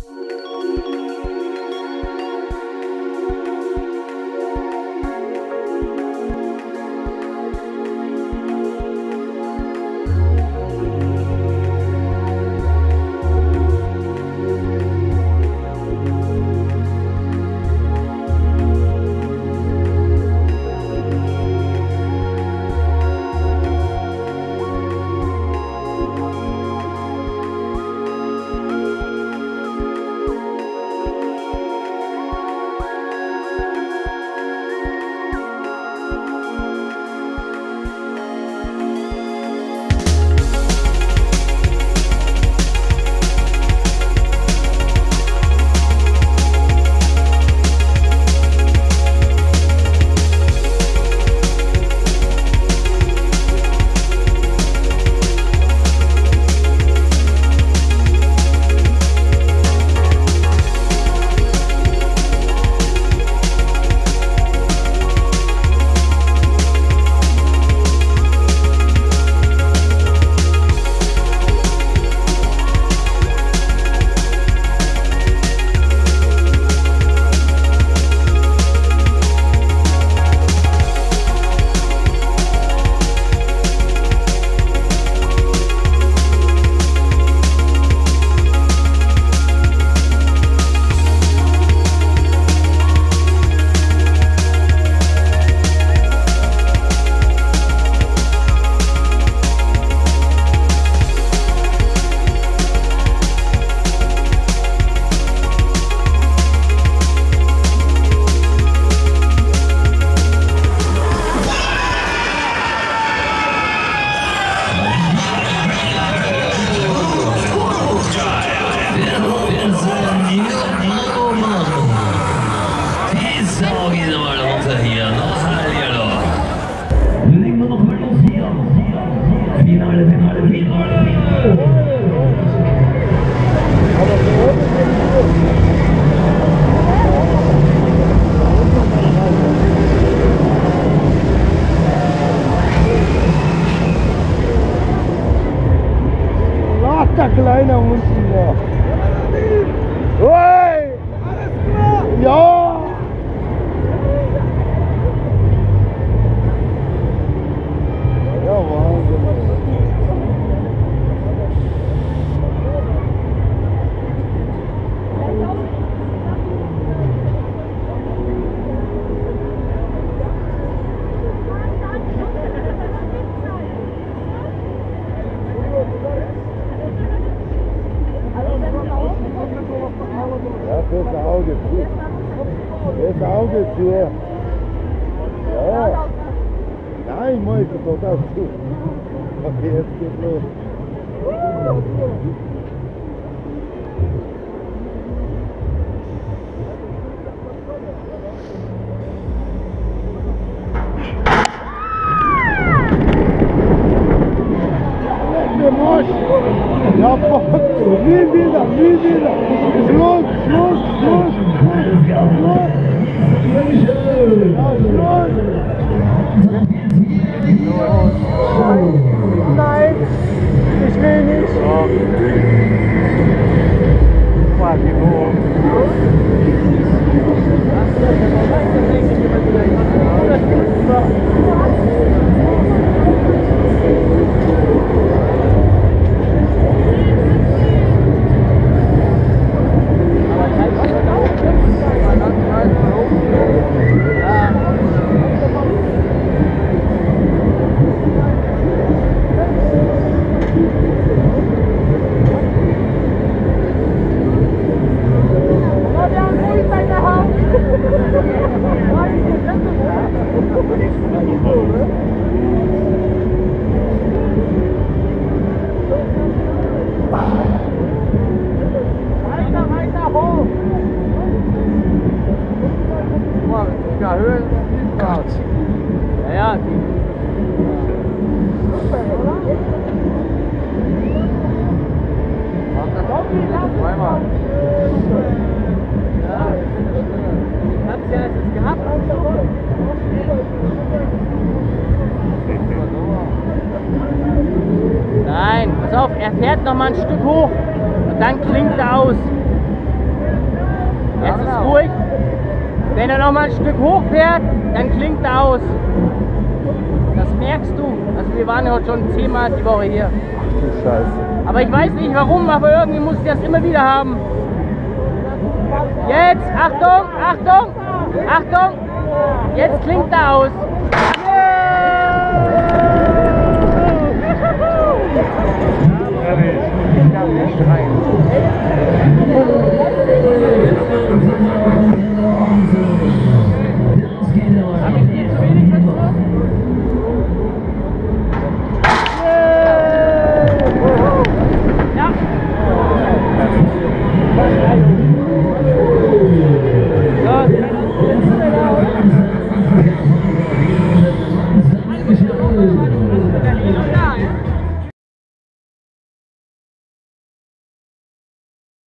Kleiner unten noch. Ui! Alles klar! Ja! Ja, Wahnsinn. Das Auge zu. Das Auge zu. Ja. Nein, Mäuse, doch auch zu. Okay, jetzt geht's los. Ja, nie wieder, nie wieder. Schluss, Schluss, Schluss, Schluss, Schluss. Nein, ich will nicht. Höhe ja, ja. Zweimal. Ja, hat's ja jetzt gehabt. Nein, pass auf, er fährt noch mal ein Stück hoch und dann klingt er aus. ein Stück hochfährt, dann klingt er aus. Das merkst du. Also wir waren ja heute schon 10-mal die Woche hier. Ach du Scheiße. Aber ich weiß nicht warum, aber irgendwie muss ich das immer wieder haben. Jetzt, Achtung, Achtung, Achtung. Jetzt klingt er aus.